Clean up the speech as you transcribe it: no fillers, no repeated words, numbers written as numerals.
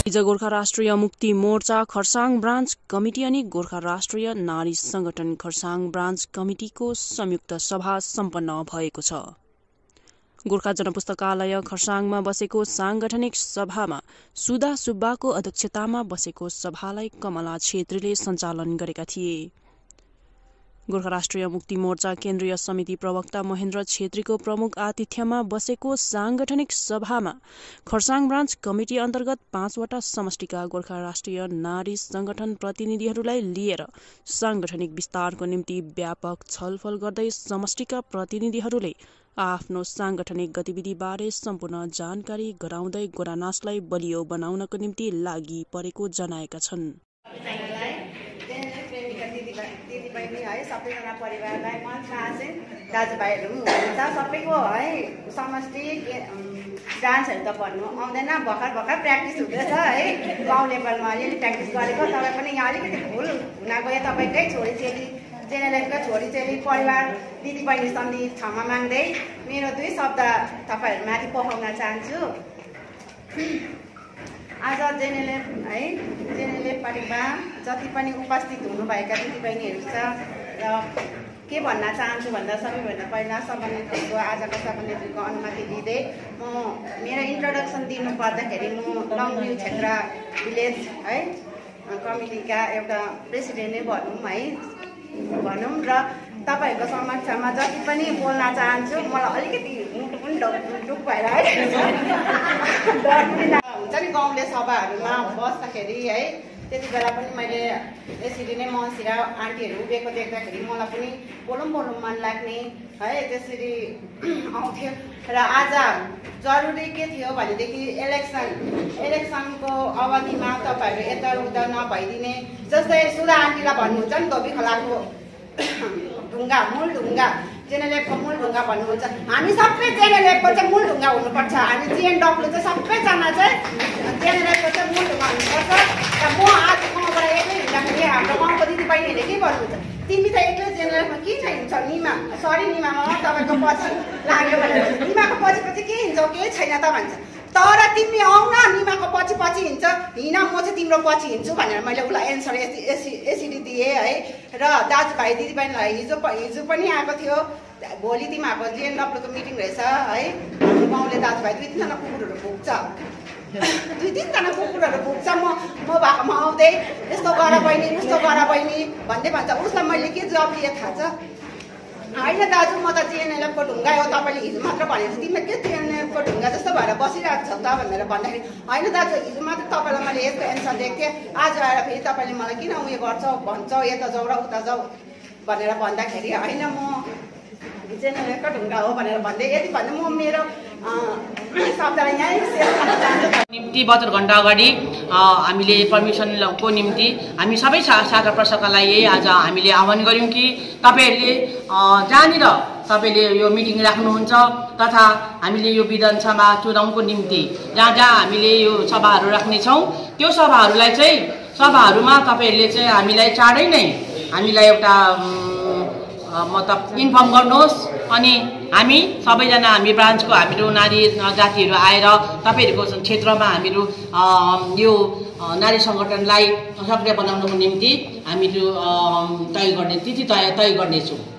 हिज गोर्खा राष्ट्रिय Mukti Morcha Kurseong branch committee अनि गोर्खा राष्ट्रिय नारी संगठन खरसाङ ब्रान्च कमिटीको संयुक्त सभा सम्पन्न भएको छ। गोर्खा जनपुस्तकालय खरसाङमा बसेको सांगठनिक सभामा सुधा सुब्बाको अध्यक्षतामा बसेको सभालाई कमला छेत्रीले सञ्चालन गरेका थिए। गोर्खा राष्ट्रिय मुक्ति मोर्चा केन्द्रीय समिति प्रवक्ता महेन्द्र छेत्रीको प्रमुख आतिथ्यमा बसेको सांगठनिक सभामा खरसाङ ब्रान्च कमिटी अन्तर्गत 5 वटा समष्टिका गोर्खा राष्ट्रिय नारी संगठन प्रतिनिधिहरूलाई लिएर सांगठनिक विस्तारको निम्ति व्यापक छलफल गर्दै समष्टिका प्रतिनिधिहरूले आफ्नो सांगठनिक गतिविधिबारे सम्पूर्ण जानकारी गराउँदै गोरानासलाई बलियो बनाउनको निम्ति लागि परेको जनाएका छन्। सबैजना परिवारलाई म चाहन्छु दाजुभाइहरू हुनुहुन्छ सबैको है समष्टि डान्सहरू त भन्नु आउँदैन, भर्खर प्र्याक्टिस हुँदैछ है। गाउँ लेभलमा अलिअलि प्र्याक्टिस गरेको। तपाईँ पनि यहाँ अलिकति भुल हुन गयो। तपाईँकै छोरीचेली जेनेरेलको छोरीचेली परिवार दिदीबहिनी सम्धि क्षमा माग्दै मेरो 2 शब्द तपाईँहरूमाथि पोखाउन चाहन्छु। आज जेनेरेल पार्टीमा जति पनि उपस्थित हुनुभएका दिदीबहिनीहरू छ र के भन्न चाहन्छु भन्दा सबैभन्दा पहिला सभानेत्रीको आजको सभानेत्रीको अनुमति लिँदै म मेरो इन्ट्रोडक्सन दिनु पर्दाखेरि म लङभ्यू क्षेत्र भिलेज है कमिटीका एउटा प्रेसिडेन्ट नै भनौँ र तपाईँहरूको समक्षमा जति पनि बोल्न चाहन्छु। मलाई अलिकति मुटु पनि ढुक भएर है हुन्छ नि गाउँले सभाहरूमा बस्दाखेरि है त्यति बेला पनि मैले यसरी नै मसिर आन्टीहरू उभिएको देख्दाखेरि मलाई पनि बोलौँ मन लाग्ने है त्यसरी आउँथ्यो। र आज जरुरी के थियो भनेदेखि इलेक्सनको अवधिमा तपाईँहरू यताउता नभइदिने, जस्तै सुधा आन्टीलाई भन्नुहुन्छ नि धोबी खोलाको ढुङ्गा मूल ढुङ्गा जेनेलेपको मूल ढुङ्गा भन्नुहुन्छ। हामी सबै जेनेलेपको चाहिँ मूल ढुङ्गा हुनुपर्छ। हामी जिएनडब्ल्यू चाहिँ सबैजना चाहिँ जेनेलेपको चाहिँ मूल ढुङ्गा हुनुपर्छ। र म आज गाउँबाट एक्लै हिँड्दाखेरि हाम्रो गाउँको दिदीबहिनीहरूले के भन्नुहुन्छ, तिमी त एक्लै जेनेरेलमा के चाहिँ हिँड्छ निमा, सरी निमामा तपाईँको पछि लाग्यो भनेर निमाको पछि के हिँड्छौ, केही छैन त भन्छ। तर तिमी आउ न निमाको पछि हिँड्छ, हिँड म चाहिँ तिम्रो पछि हिँड्छु भनेर मैले उसलाई एन्सर यसरी दिएँ है। र दाजुभाइ दिदीबहिनीलाई हिजो पनि आएको थियो, भोलि तिमीहरूको जिएनडब्ल्यूको मिटिङ रहेछ है। हाम्रो गाउँले दाजुभाइ 2-3 जना कुकुरहरू भुक्छ, 2-3 जना कुकुरहरू भुक्छ। म भएकोमा आउँदै यस्तो गर बहिनी उस्तो गर बहिनी भन्दै भन्छ। उसलाई मैले के जवाब दिएँ थाहा छ? होइन दाजु म त जिएनएलएफको ढुङ्गा हो, तपाईँले हिजो मात्र भनेको तिमी के जिएनएलएफको ढुङ्गा जस्तो भएर बसिरहेको छौ त भनेर भन्दाखेरि होइन दाजु हिजो मात्र तपाईँलाई मैले यस्तो एन्सर दिएको थिएँ, आज आएर फेरि तपाईँले मलाई किन उयो गर्छौ भन्छौ यता जाऊ र उता जाऊ भनेर भन्दाखेरि होइन म जेनेरेलको ढुङ्गा हो भनेर भन्दै यति भन्दा म मेरो शब्दलाई यहीँ सेयर गर्न चाहन्छु। निम्ति 72 घण्टा अगाडि हामीले पर्मिसनको निम्ति हामी सबै शाखा प्रशाखालाई आज हामीले आह्वान गर्यौं कि तपाईहरुले जहाँनिर तपाईले यो मिटिङ राख्नुहुन्छ तथा हामीले यो विधानसभा चुनावको निम्ति जहाँ हामीले यो सभाहरू राख्ने छौं त्यो सभाहरूमा तपाईहरुले चाहिँ हामीलाई चाँडै नै हामीलाई एउटा मतलब इन्फर्म गर्नुहोस् अनि हामी सबैजना हामी ब्रान्चको हामीहरू नारी जातिहरू आएर तपाईहरुको क्षेत्रमा हामीहरू यो नारी संगठनलाई सक्रिय बनाउनको निम्ति हामीहरू तय गर्नेछौँ।